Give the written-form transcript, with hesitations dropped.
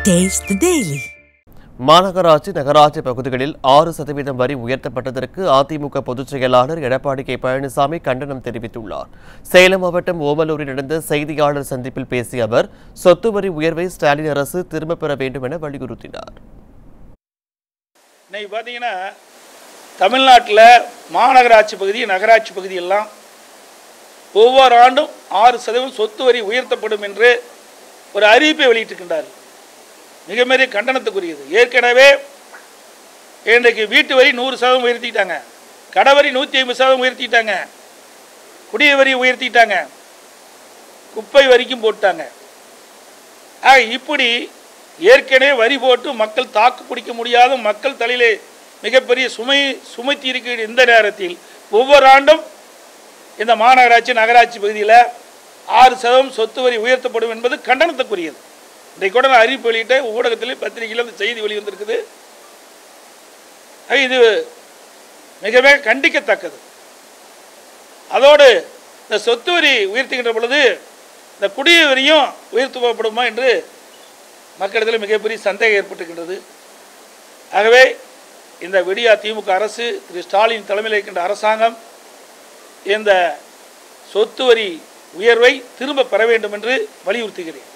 Taste the Daily. மாநகராட்சி நகராட்சி பகுதிகளில் 6% வரி உயர்த்தப்பட்டதற்கு அதிமுக பொதுச் செயலாளர் எடப்பாடி கே பழனிசாமி கண்டனம் தெரிவித்துள்ளார். சேலம் மாவட்டம் ஓமலூரில் நடந்த செய்தியாளர் சந்திப்பில் பேசிய அவர் சொத்து வரி உயர்வை ஸ்டாலின் அரசு திரும்பப் பெற வேண்டும் என வலியுறுத்தினார். இன்னைக்கு பார்த்தீங்கன்னா தமிழ்நாட்டில் மாநகராட்சி பகுதி நகராட்சி பகுதியெல்லாம் ஒவ்வொரு ஆண்டும் 6% சொத்து வரி உயர்த்தப்படும் என்று ஒரு அறிவிப்பை வெளியிட்டிருக்கின்றார். மிக பெரிய கண்டனத்துக்குரியது. ஏற்கனவே இன்றைக்கு வீட்டு வரி 100% உயர்த்திட்டாங்க, கடவரி 150% உயர்த்திட்டாங்க, குடிய வரி உயர்த்திட்டாங்க, குப்பை வரிக்கும் போட்டாங்க. இப்படி ஏற்கனவே வரி போட்டு மக்கள் தாக்கு பிடிக்க முடியாத மக்கள் தலையிலே மிகப்பெரிய சுமைத்தி இருக்கிற இந்த நேரத்தில் ஒவ்வொரு ஆண்டும் இந்த மாநகராட்சி நகராட்சி பகுதியில் 6% சொத்து வரி உயர்த்தப்படும் என்பது கண்டனத்துக்குரியது. இன்றைக்கு கூட நான் அறிவிப்பு வெளியிட்ட ஊடகத்தில் பத்திரிகையில் அந்த செய்தி வெளிவந்திருக்குது. இது மிகவே கண்டிக்கத்தக்கது. அதோடு இந்த சொத்து வரி உயர்த்துகின்ற பொழுது இந்த குடிய வரியும் உயர்த்தப்படுமா என்று மக்களிடத்தில் மிகப்பெரிய சந்தேகம் ஏற்பட்டுகின்றது. ஆகவே இந்த விடியா திமுக அரசு திரு ஸ்டாலின் தலைமையில் இருக்கின்ற அரசாங்கம் இந்த சொத்து வரி உயர்வை திரும்ப பெற வேண்டும் என்று வலியுறுத்துகிறேன்.